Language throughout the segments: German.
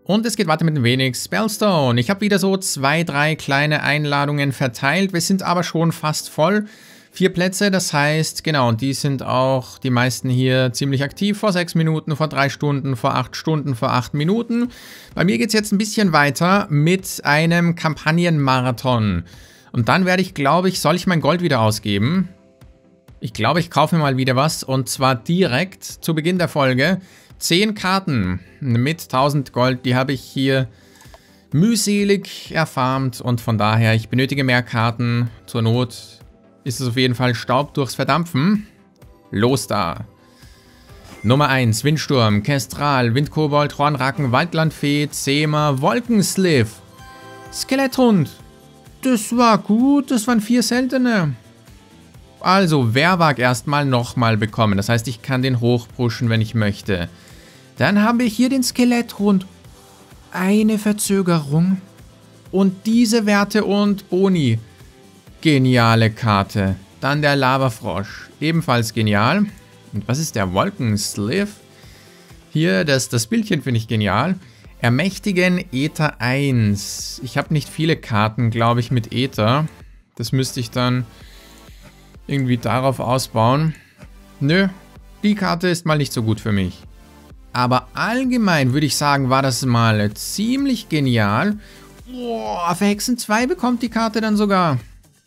Und es geht weiter mit dem Phoenix Spellstone. Ich habe wieder so 2, 3 kleine Einladungen verteilt. Wir sind aber schon fast voll. 4 Plätze, das heißt, genau, die sind auch die meisten hier ziemlich aktiv. Vor 6 Minuten, vor 3 Stunden, vor 8 Stunden, vor 8 Minuten. Bei mir geht es jetzt ein bisschen weiter mit einem Kampagnenmarathon. Und dann werde ich, glaube ich, soll ich mein Gold wieder ausgeben? Ich glaube, ich kaufe mir mal wieder was. Und zwar direkt zu Beginn der Folge. 10 Karten mit 1000 Gold, die habe ich hier mühselig erfarmt und von daher, ich benötige mehr Karten. Zur Not ist es auf jeden Fall Staub durchs Verdampfen. Los da! Nummer 1, Windsturm, Kestral, Windkobold, Hornracken, Waldlandfee, Zema, Wolkensliff, Skeletthund. Das war gut, das waren 4 seltene. Also, Wehrwag erstmal nochmal bekommen. Das heißt, ich kann den hochpushen, wenn ich möchte. Dann haben wir hier den Skeletthund. Eine Verzögerung. Und diese Werte und Boni. Geniale Karte. Dann der Lavafrosch. Ebenfalls genial. Und was ist der Wolkensliff? Hier, das Bildchen finde ich genial. Ermächtigen Äther 1. Ich habe nicht viele Karten, glaube ich, mit Äther. Das müsste ich dann irgendwie darauf ausbauen. Nö, die Karte ist mal nicht so gut für mich. Aber allgemein würde ich sagen, war das mal ziemlich genial. Boah, Verhexen 2 bekommt die Karte dann sogar.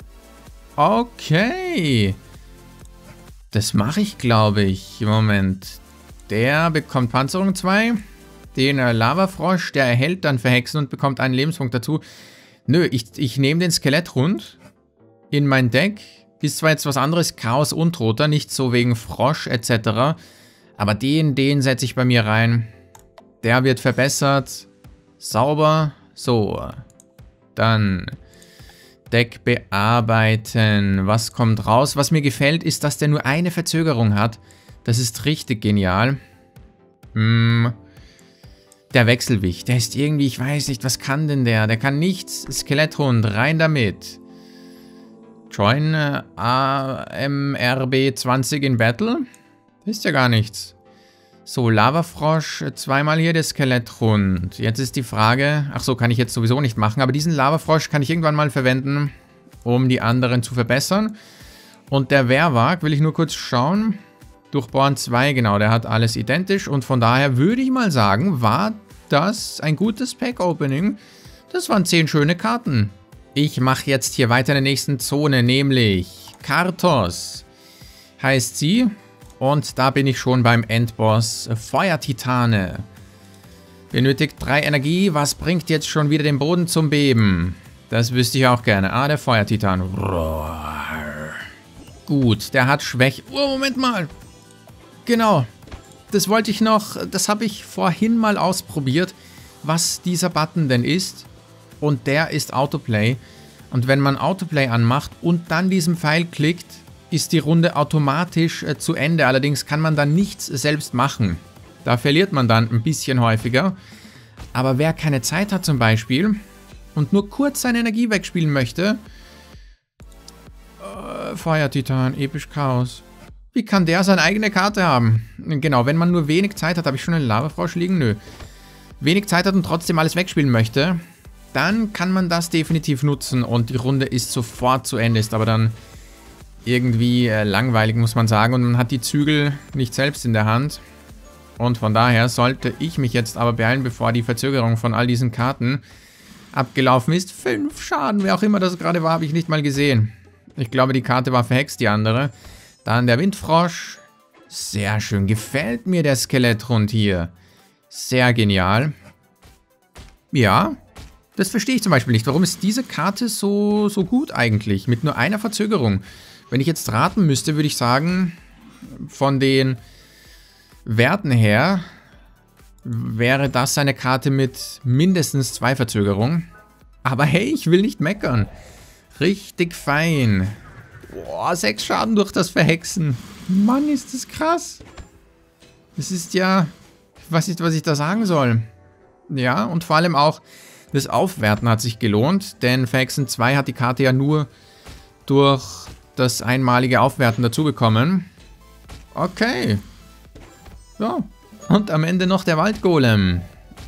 Okay. Das mache ich, glaube ich. Moment. Der bekommt Panzerung 2. Den Lavafrosch, der erhält dann Verhexen und bekommt einen Lebenspunkt dazu. Nö, ich nehme den Skeletthund in mein Deck. Ist zwar jetzt was anderes, Chaos Untoter, nicht so wegen Frosch etc. Aber den setze ich bei mir rein. Der wird verbessert. Sauber. So. Dann Deck bearbeiten. Was kommt raus? Was mir gefällt, ist, dass der nur eine Verzögerung hat. Das ist richtig genial. Der Wechselwicht. Der ist irgendwie, ich weiß nicht, was kann denn der? Der kann nichts. Skeletthund, rein damit. Join AMRB 20 in Battle. Ist ja gar nichts. So, Lavafrosch, zweimal hier der Skeletthund. Jetzt ist die Frage, ach so, kann ich jetzt sowieso nicht machen, aber diesen Lavafrosch kann ich irgendwann mal verwenden, um die anderen zu verbessern. Und der Wehrwag, will ich nur kurz schauen. Durchbohren 2, genau, der hat alles identisch und von daher würde ich mal sagen, war das ein gutes Pack-Opening. Das waren 10 schöne Karten. Ich mache jetzt hier weiter in der nächsten Zone, nämlich Karthos heißt sie. Und da bin ich schon beim Endboss Feuertitane. Benötigt 3 Energie. Was bringt jetzt schon wieder den Boden zum Beben? Das wüsste ich auch gerne. Ah, der Feuertitan. Gut, der hat Schwäche. Oh, Moment mal. Genau. Das wollte ich noch. Das habe ich vorhin mal ausprobiert, was dieser Button denn ist. Und der ist Autoplay. Und wenn man Autoplay anmacht und dann diesen Pfeil klickt, ist die Runde automatisch zu Ende. Allerdings kann man dann nichts selbst machen. Da verliert man dann ein bisschen häufiger. Aber wer keine Zeit hat zum Beispiel und nur kurz seine Energie wegspielen möchte. Feuertitan, episch Chaos. Wie kann der seine eigene Karte haben? Genau, wenn man nur wenig Zeit hat, habe ich schon einen Lavafrosch liegen? Nö. Wenig Zeit hat und trotzdem alles wegspielen möchte, dann kann man das definitiv nutzen und die Runde ist sofort zu Ende. Ist aber dann irgendwie langweilig, muss man sagen. Und man hat die Zügel nicht selbst in der Hand. Und von daher sollte ich mich jetzt aber beeilen, bevor die Verzögerung von all diesen Karten abgelaufen ist. 5 Schaden, wer auch immer das gerade war, habe ich nicht mal gesehen. Ich glaube, die Karte war verhext, die andere. Dann der Windfrosch. Sehr schön, gefällt mir der Skeletthund hier. Sehr genial. Ja, das verstehe ich zum Beispiel nicht. Warum ist diese Karte so gut eigentlich? Mit nur einer Verzögerung. Wenn ich jetzt raten müsste, würde ich sagen, von den Werten her wäre das eine Karte mit mindestens 2 Verzögerungen. Aber hey, ich will nicht meckern. Richtig fein. Boah, 6 Schaden durch das Verhexen. Mann, ist das krass. Das ist ja... Ich weiß nicht, was ich da sagen soll. Ja, und vor allem auch das Aufwerten hat sich gelohnt, denn Verhexen 2 hat die Karte ja nur durch das einmalige Aufwerten dazu bekommen. Okay. Ja. Und am Ende noch der Waldgolem.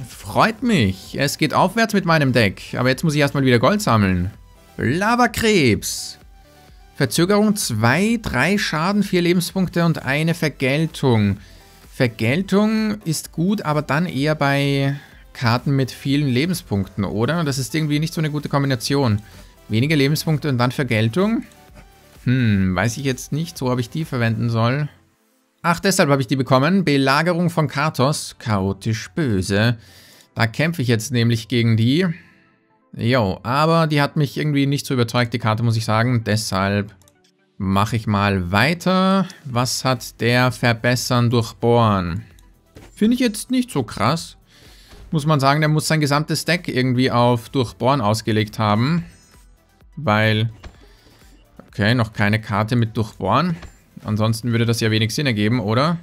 Freut mich. Es geht aufwärts mit meinem Deck. Aber jetzt muss ich erstmal wieder Gold sammeln. Lavakrebs. Verzögerung 2, 3 Schaden, 4 Lebenspunkte und eine Vergeltung. Vergeltung ist gut, aber dann eher bei Karten mit vielen Lebenspunkten, oder? Das ist irgendwie nicht so eine gute Kombination. Weniger Lebenspunkte und dann Vergeltung? Weiß ich jetzt nicht, so ob ich die verwenden soll. Ach, deshalb habe ich die bekommen. Belagerung von Karthos. Chaotisch böse. Da kämpfe ich jetzt nämlich gegen die. Jo, aber die hat mich irgendwie nicht so überzeugt, die Karte, muss ich sagen. Deshalb mache ich mal weiter. Was hat der Verbessern durchbohren? Finde ich jetzt nicht so krass. Muss man sagen, der muss sein gesamtes Deck irgendwie auf Durchbohren ausgelegt haben. Weil... Okay, noch keine Karte mit Durchbohren. Ansonsten würde das ja wenig Sinn ergeben, oder?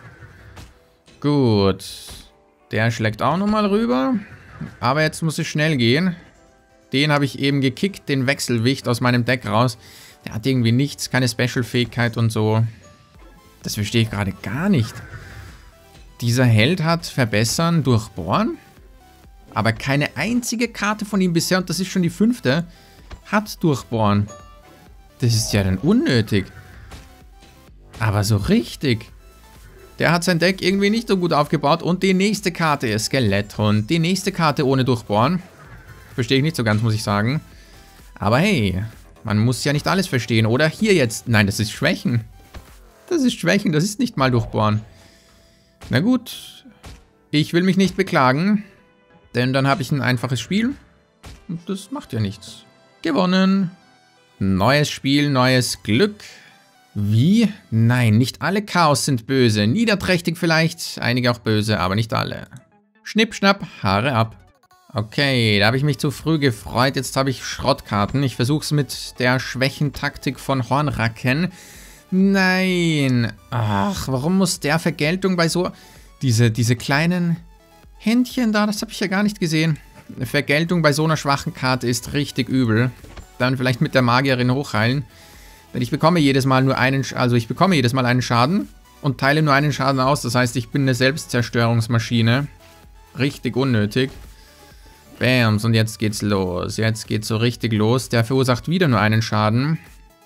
Gut. Der schlägt auch nochmal rüber. Aber jetzt muss es schnell gehen. Den habe ich eben gekickt, den Wechselwicht aus meinem Deck raus. Der hat irgendwie nichts, keine Special-Fähigkeit und so. Das verstehe ich gerade gar nicht. Dieser Held hat Verbessern, Durchbohren. Aber keine einzige Karte von ihm bisher, und das ist schon die 5., hat Durchbohren. Das ist ja dann unnötig. Aber so richtig. Der hat sein Deck irgendwie nicht so gut aufgebaut. Und die nächste Karte ist Skeletthund. Die nächste Karte ohne Durchbohren. Verstehe ich nicht so ganz, muss ich sagen. Aber hey, man muss ja nicht alles verstehen. Oder hier jetzt. Nein, das ist Schwächen. Das ist Schwächen, das ist nicht mal Durchbohren. Na gut. Ich will mich nicht beklagen. Denn dann habe ich ein einfaches Spiel. Und das macht ja nichts. Gewonnen. Neues Spiel, neues Glück. Wie? Nein, nicht alle Chaos sind böse. Niederträchtig vielleicht, einige auch böse, aber nicht alle. Schnipp, schnapp, Haare ab. Okay, da habe ich mich zu früh gefreut. Jetzt habe ich Schrottkarten. Ich versuche es mit der Schwächentaktik von Hornracken. Nein. Ach, warum muss der Vergeltung bei so... Diese kleinen Händchen da, das habe ich ja gar nicht gesehen. Eine Vergeltung bei so einer schwachen Karte ist richtig übel. Dann vielleicht mit der Magierin hochheilen. Denn ich bekomme jedes Mal nur einen... Also ich bekomme jedes Mal einen Schaden und teile nur einen Schaden aus. Das heißt, ich bin eine Selbstzerstörungsmaschine. Richtig unnötig. Bams, und jetzt geht's los. Jetzt geht's so richtig los. Der verursacht wieder nur einen Schaden.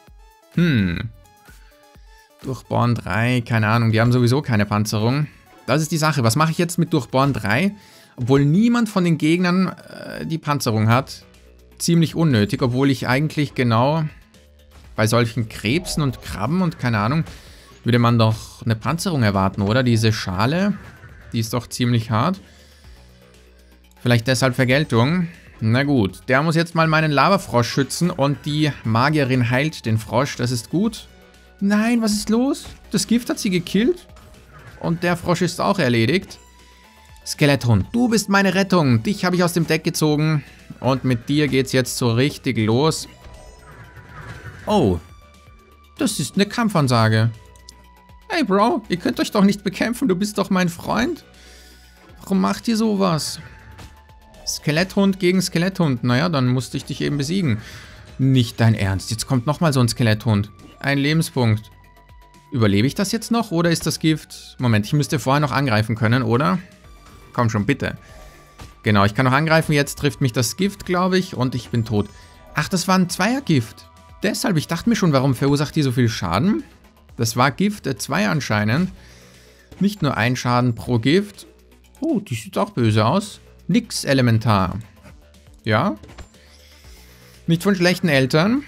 Durchbohren 3, keine Ahnung, die haben sowieso keine Panzerung. Das ist die Sache. Was mache ich jetzt mit Durchbohren 3? Obwohl niemand von den Gegnern die Panzerung hat. Ziemlich unnötig, obwohl ich eigentlich genau bei solchen Krebsen und Krabben und keine Ahnung, würde man doch eine Panzerung erwarten, oder? Diese Schale, die ist doch ziemlich hart. Vielleicht deshalb Vergeltung. Na gut, der muss jetzt mal meinen Lavafrosch schützen und die Magierin heilt den Frosch, das ist gut. Nein, was ist los? Das Gift hat sie gekillt und der Frosch ist auch erledigt. Skeletthund, du bist meine Rettung. Dich habe ich aus dem Deck gezogen und mit dir geht's jetzt so richtig los. Oh, das ist eine Kampfansage. Hey Bro, ihr könnt euch doch nicht bekämpfen, du bist doch mein Freund. Warum macht ihr sowas? Skeletthund gegen Skeletthund. Naja, dann musste ich dich eben besiegen. Nicht dein Ernst. Jetzt kommt nochmal so ein Skeletthund. Ein Lebenspunkt. Überlebe ich das jetzt noch oder ist das Gift... Moment, ich müsste vorher noch angreifen können, oder? Komm schon, bitte. Genau, ich kann noch angreifen. Jetzt trifft mich das Gift, glaube ich. Und ich bin tot. Ach, das war ein Zweiergift. Deshalb, ich dachte mir schon, warum verursacht die so viel Schaden? Das war Gift 2 anscheinend. Nicht nur ein Schaden pro Gift. Oh, die sieht auch böse aus. Nix elementar. Ja. Nicht von schlechten Eltern.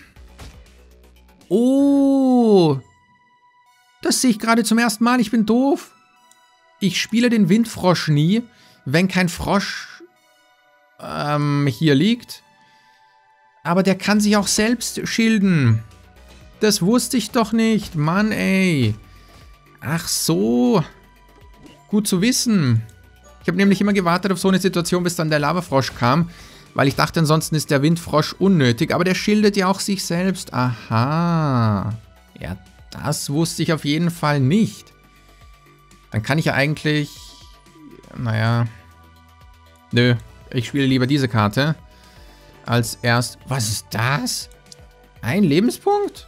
Oh. Das sehe ich gerade zum ersten Mal. Ich bin doof. Ich spiele den Windfrosch nie, wenn kein Frosch hier liegt. Aber der kann sich auch selbst schilden. Das wusste ich doch nicht. Mann, ey. Ach so. Gut zu wissen. Ich habe nämlich immer gewartet auf so eine Situation, bis dann der Lavafrosch kam. Weil ich dachte, ansonsten ist der Windfrosch unnötig. Aber der schildet ja auch sich selbst. Aha. Ja, das wusste ich auf jeden Fall nicht. Dann kann ich ja eigentlich... Naja. Nö, ich spiele lieber diese Karte. Als erst... Was ist das? Ein Lebenspunkt?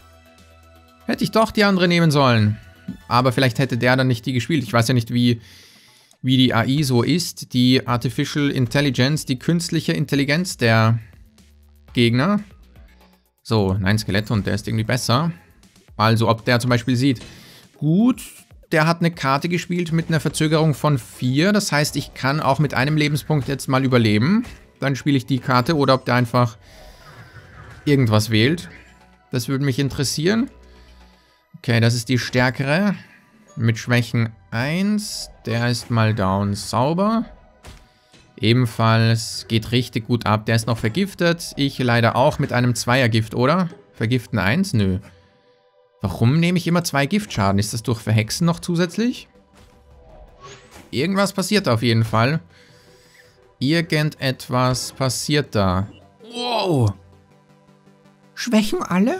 Hätte ich doch die andere nehmen sollen. Aber vielleicht hätte der dann nicht die gespielt. Ich weiß ja nicht, wie wie die AI so ist, die Artificial Intelligence, die künstliche Intelligenz der Gegner. So, nein, Skeletthund, der ist irgendwie besser. Also, ob der zum Beispiel sieht, gut, der hat eine Karte gespielt mit einer Verzögerung von 4. Das heißt, ich kann auch mit einem Lebenspunkt jetzt mal überleben. Dann spiele ich die Karte oder ob der einfach irgendwas wählt. Das würde mich interessieren. Okay, das ist die stärkere. Mit Schwächen 1. Der ist mal down. Sauber. Ebenfalls geht richtig gut ab. Der ist noch vergiftet. Ich leider auch mit einem Zweiergift, oder? Vergiften 1? Nö. Warum nehme ich immer 2 Giftschaden? Ist das durch Verhexen noch zusätzlich? Irgendwas passiert auf jeden Fall. Irgendetwas passiert da. Wow. Schwächen alle?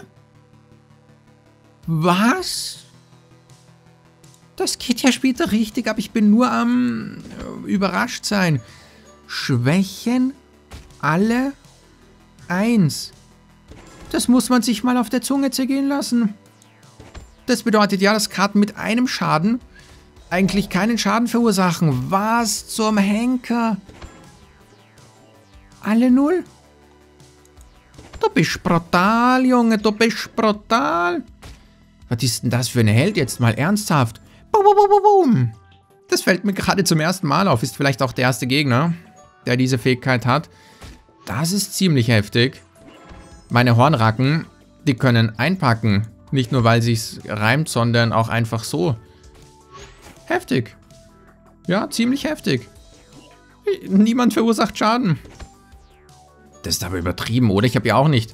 Was? Das geht ja später richtig, aber ich bin nur am überrascht sein. Schwächen alle 1. Das muss man sich mal auf der Zunge zergehen lassen. Das bedeutet ja, dass Karten mit einem Schaden eigentlich keinen Schaden verursachen. Was zum Henker? Alle 0? Du bist brutal, Junge, du bist brutal. Was ist denn das für eine Held jetzt mal ernsthaft? Boom. Das fällt mir gerade zum ersten Mal auf. Ist vielleicht auch der erste Gegner, der diese Fähigkeit hat. Das ist ziemlich heftig. Meine Hornracken, die können einpacken. Nicht nur, weil sich's reimt, sondern auch einfach so. Heftig. Ja, ziemlich heftig. Niemand verursacht Schaden. Das ist aber übertrieben, oder? Ich habe ja auch nicht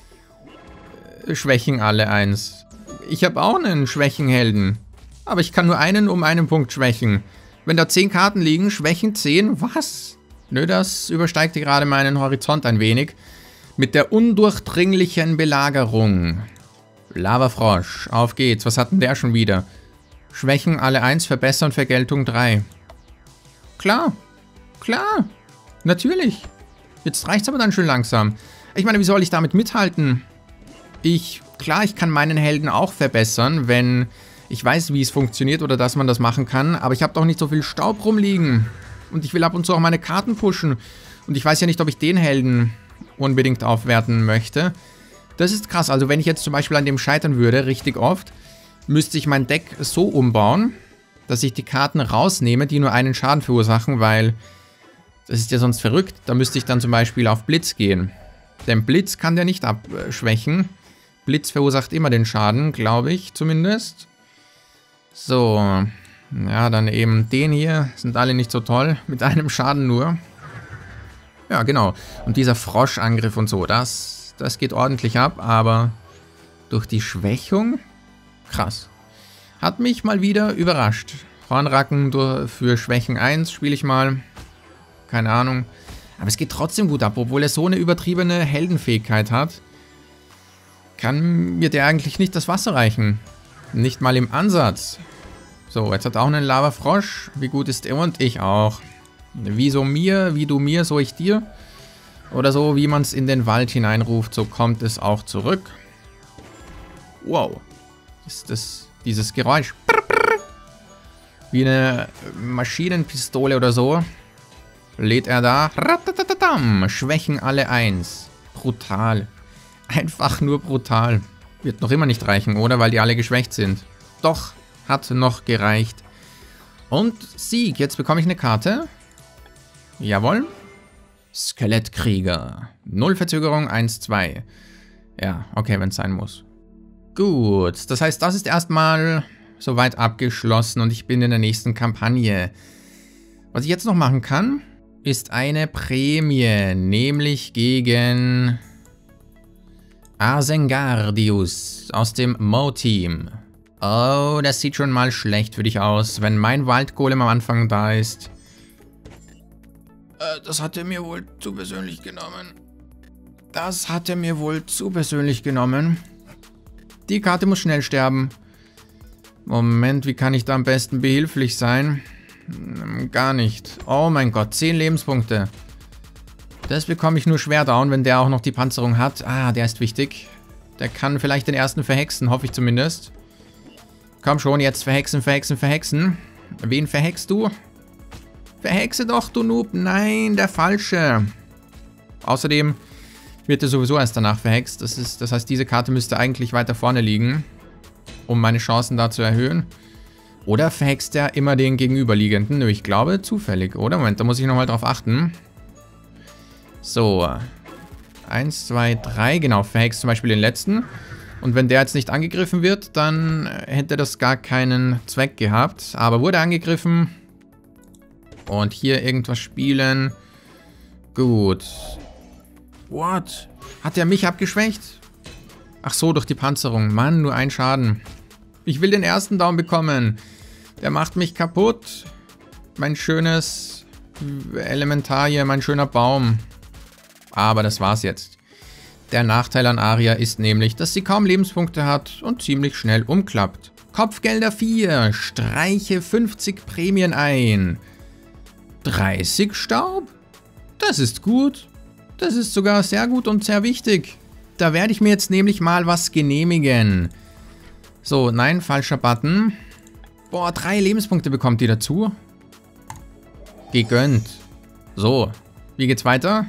Schwächen alle 1. Ich habe auch einen Schwächenhelden. Aber ich kann nur einen um einen Punkt schwächen. Wenn da 10 Karten liegen, Schwächen 10, was? Nö, das übersteigt gerade meinen Horizont ein wenig. Mit der undurchdringlichen Belagerung. Lavafrosch, auf geht's. Was hat denn der schon wieder? Schwächen alle 1, verbessern, Vergeltung 3. Klar, klar, natürlich. Jetzt reicht's aber dann schön langsam. Ich meine, wie soll ich damit mithalten? Klar, ich kann meinen Helden auch verbessern, wenn ich weiß, wie es funktioniert oder dass man das machen kann. Aber ich habe doch nicht so viel Staub rumliegen. Und ich will ab und zu auch meine Karten pushen. Und ich weiß ja nicht, ob ich den Helden unbedingt aufwerten möchte. Das ist krass. Also wenn ich jetzt zum Beispiel an dem scheitern würde, richtig oft, müsste ich mein Deck so umbauen, dass ich die Karten rausnehme, die nur einen Schaden verursachen, weil das ist ja sonst verrückt. Da müsste ich dann zum Beispiel auf Blitz gehen. Denn Blitz kann der nicht abschwächen. Blitz verursacht immer den Schaden, glaube ich zumindest. So, ja, dann eben den hier. Sind alle nicht so toll. Mit einem Schaden nur. Ja, genau. Und dieser Froschangriff und so, das geht ordentlich ab, aber durch die Schwächung, krass. Hat mich mal wieder überrascht. Hornracken für Schwächen 1 spiele ich mal. Keine Ahnung. Aber es geht trotzdem gut ab, obwohl er so eine übertriebene Heldenfähigkeit hat. Kann mir der eigentlich nicht das Wasser reichen. Nicht mal im Ansatz. So, jetzt hat er auch einen Lavafrosch. Wie gut ist er und ich auch. Wie du mir, so ich dir. Oder so, wie man es in den Wald hineinruft, so kommt es auch zurück. Wow. Ist das dieses Geräusch? Wie eine Maschinenpistole oder so. Lädt er da. Schwächen alle 1. Brutal. Einfach nur brutal. Wird noch immer nicht reichen, oder? Weil die alle geschwächt sind. Doch, hat noch gereicht. Und Sieg. Jetzt bekomme ich eine Karte. Jawohl. Skelettkrieger. 0 Verzögerung, 1-2. Ja, okay, wenn es sein muss. Gut, das heißt, das ist erstmal soweit abgeschlossen und ich bin in der nächsten Kampagne. Was ich jetzt noch machen kann, ist eine Prämie, nämlich gegen Arsengardius aus dem Mo-Team. Oh, das sieht schon mal schlecht für dich aus, wenn mein Waldgolem am Anfang da ist. Das hat er mir wohl zu persönlich genommen. Die Karte muss schnell sterben. Moment, wie kann ich da am besten behilflich sein? Gar nicht. Oh mein Gott, 10 Lebenspunkte. Das bekomme ich nur schwer down, wenn der auch noch die Panzerung hat. Ah, der ist wichtig. Der kann vielleicht den ersten verhexen, hoffe ich zumindest. Komm schon, jetzt verhexen. Wen verhexst du? Verhexe doch, du Noob. Nein, der falsche. Außerdem wird er sowieso erst danach verhext. Das heißt, diese Karte müsste eigentlich weiter vorne liegen, um meine Chancen da zu erhöhen. Oder verhext er immer den gegenüberliegenden? Nö, ich glaube zufällig, oder? Moment, da muss ich nochmal drauf achten. So. 1, 2, 3. Genau, verhext zum Beispiel den letzten. Und wenn der jetzt nicht angegriffen wird, dann hätte das gar keinen Zweck gehabt. Aber wurde angegriffen. Und hier irgendwas spielen. Gut. What? Hat er mich abgeschwächt? Ach so, durch die Panzerung. Mann, nur ein Schaden. Ich will den ersten Down bekommen. Der macht mich kaputt. Mein schönes Elementar hier, mein schöner Baum. Aber das war's jetzt. Der Nachteil an Aria ist nämlich, dass sie kaum Lebenspunkte hat und ziemlich schnell umklappt. Kopfgelder 4. Streiche 50 Prämien ein. 30 Staub? Das ist gut. Das ist sogar sehr gut und sehr wichtig. Da werde ich mir jetzt nämlich mal was genehmigen. So, nein, falscher Button. Boah, 3 Lebenspunkte bekommt die dazu. Gegönnt. So, wie geht's weiter?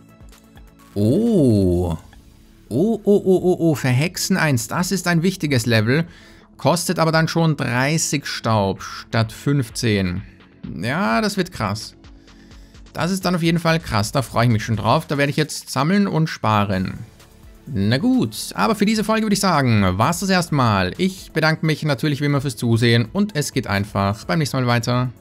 Oh. Oh, Verhexen 1. Das ist ein wichtiges Level. Kostet aber dann schon 30 Staub statt 15. Ja, das wird krass. Das ist dann auf jeden Fall krass. Da freue ich mich schon drauf. Da werde ich jetzt sammeln und sparen. Na gut, aber für diese Folge würde ich sagen, war es das erstmal. Ich bedanke mich natürlich wie immer fürs Zusehen und es geht einfach beim nächsten Mal weiter.